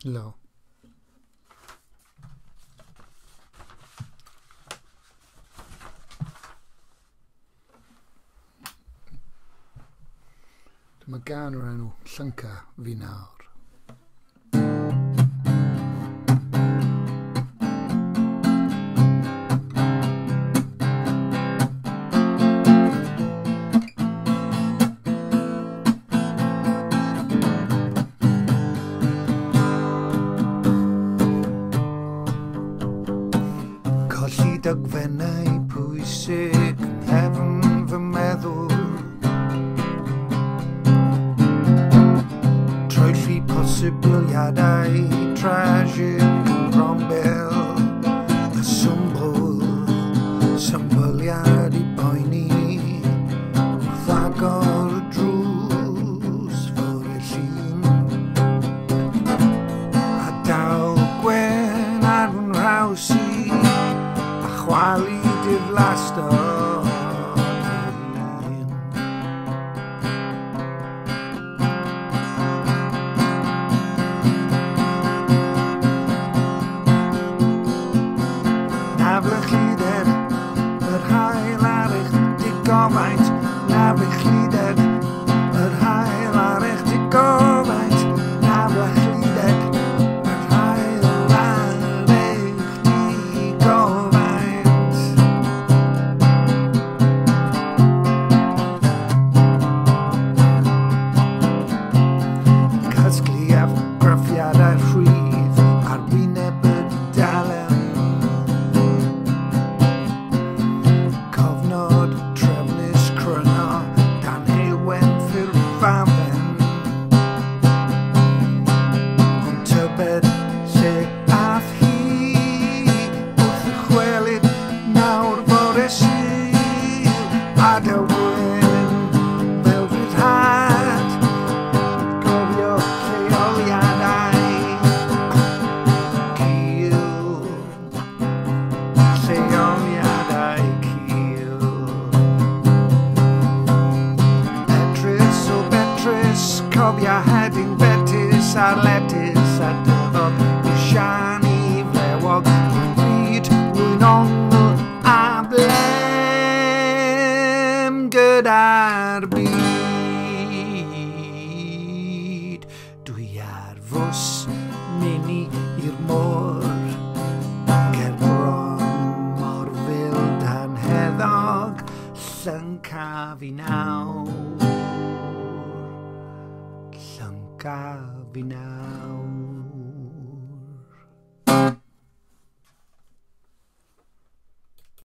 Lo. Mae gan o'r enw llynca fi nawr. Colli dogfennau pwysig yn nghefn fy meddwl, troelli posibiliadau tragic yn rombel, y symboliad I boeni wrth agor y drws fawr y llun, a daw gwen ar fy nhraws I chwalu diflast o'r un. Na flychlider yr hael ar eich digofaint, na flychlider yr hael ar eich digofaint, na flychlider yr hael ar eich digofaint. Casglu graffiadau rhydd ar wyneb y dudalen, cofnod trefnus cryno dan hewen ffurfafen, ond tybed lle ath hi wrth y chwelyd nawr fore Sul, a dywyn fel rhyddhad gofio lleoliadau cil, lleoliadau cil. Edrys o Betrys, cofia hedyn betis a'r letys a dyfod I siani flewog bryd rwy'n ongl a blem gyda'r byd. Dwi ar fws mini i'r môr, ger bron mor fyld anheddog, llynca fi nawr, llynca fi nawr.